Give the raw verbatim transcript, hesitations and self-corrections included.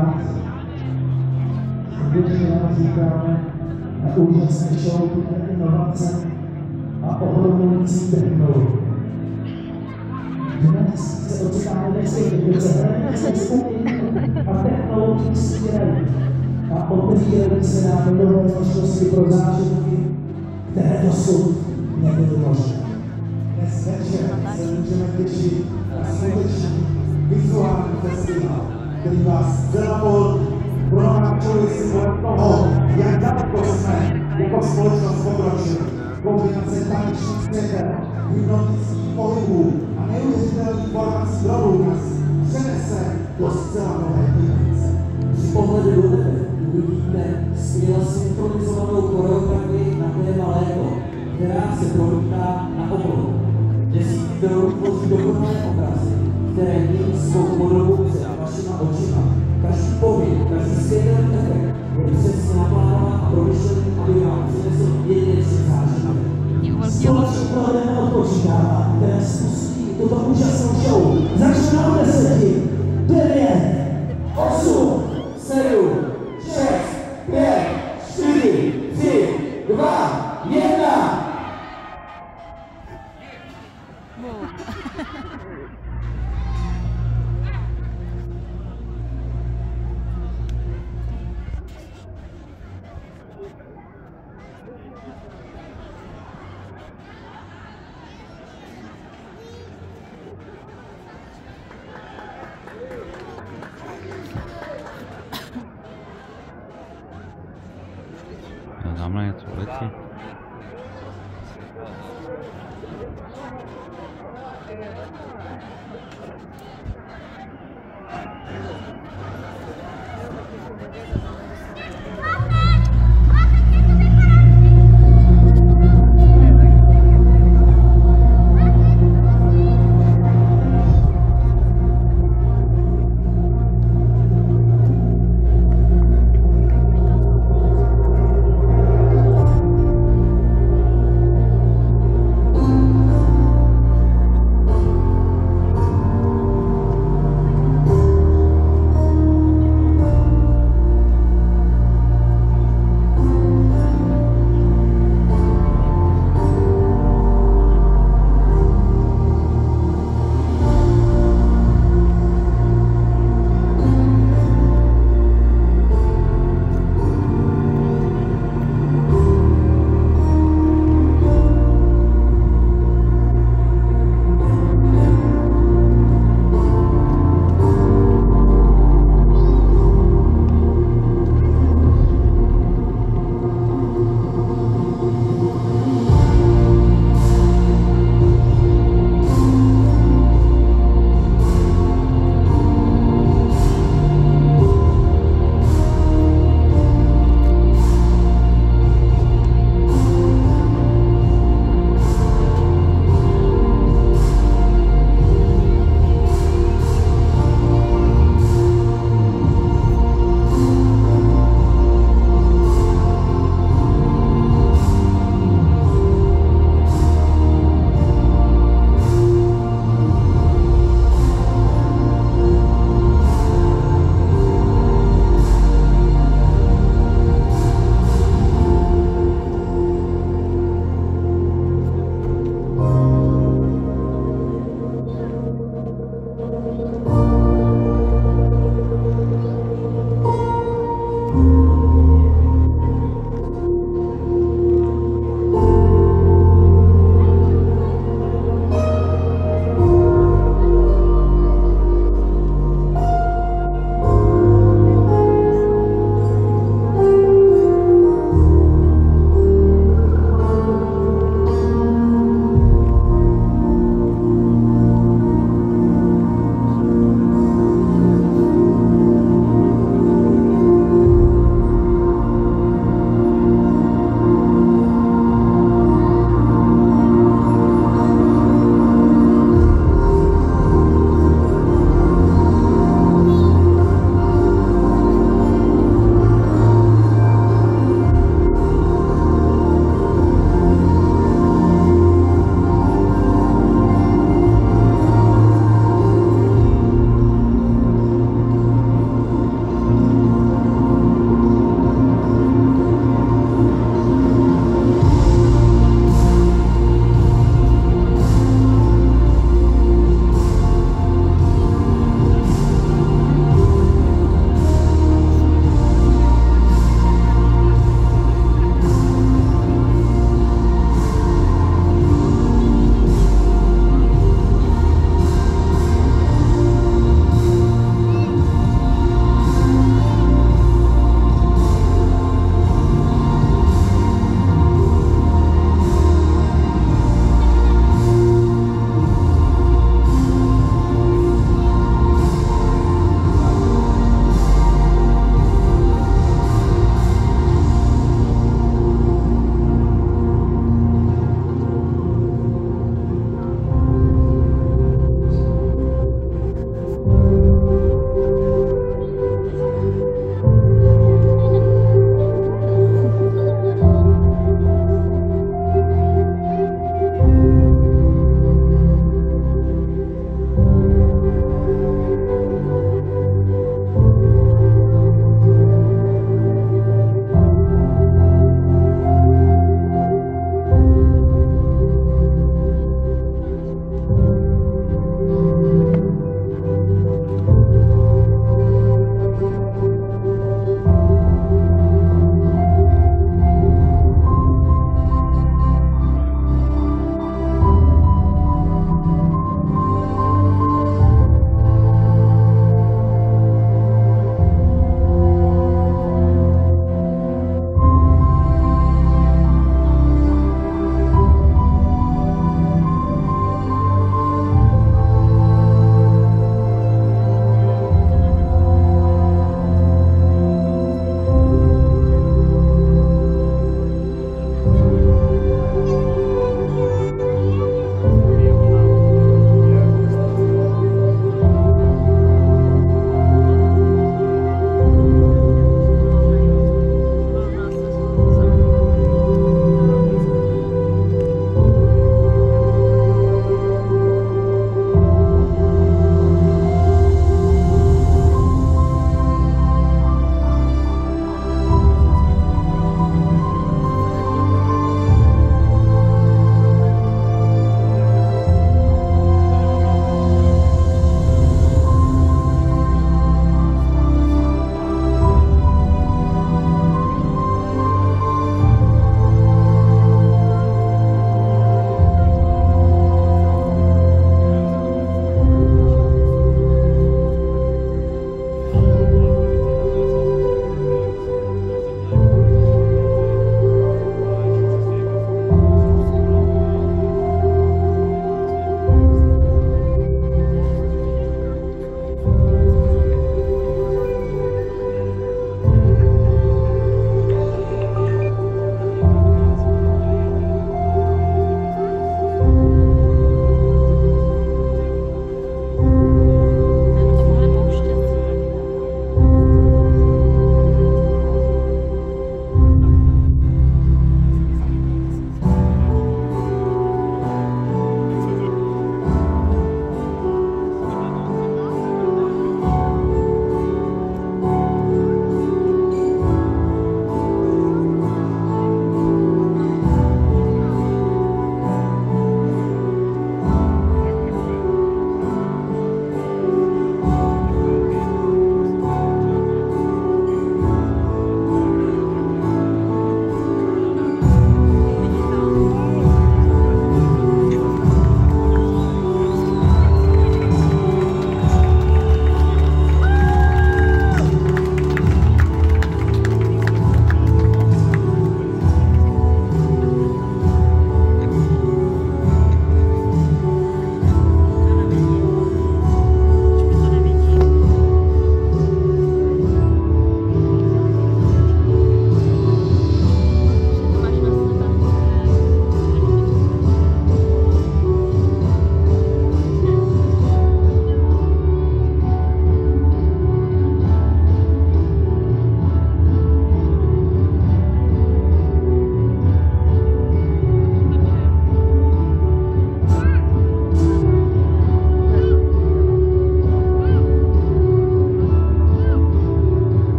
diváci. Skutečně vám říkáme na úžasné show, inovace a ohromující technologie. Dnes se ocitáme ve světě, kde se hranice umění a technologií stírají a otevírají se nám nové možnosti pro zážitky, které dosud nebyly možné. Dnes večer se můžeme těšit na skutečný vizuální festival, který vás zcela pohodlí. Pronáčili si kolem toho, jak daleko jsme jako společnost pokročili. Kombinace tanečních světel, hypnotických pohybů a neuvěřitelných formací dolů nás přenese do zcela nové dimenze. Při pohledu do nebe uvidíte skvěle synchronizovanou choreografii na téma léto, která se promítá na oblohu. Desítky dronů tvoří dokonalé obrazy, které mění svou podobu před vašima očima. Každý pohyb, každý světelný efekt je přesně naplánován a promyšlený, aby vám přinesl jedinečný zážitek. Společně provedeme odpočítává, které spustí tuto úžasnou show. Začneme od deseti, devět, osm, sedm, šest, pět, čtyři, tři, dva, jedna. Tamhle něco letí.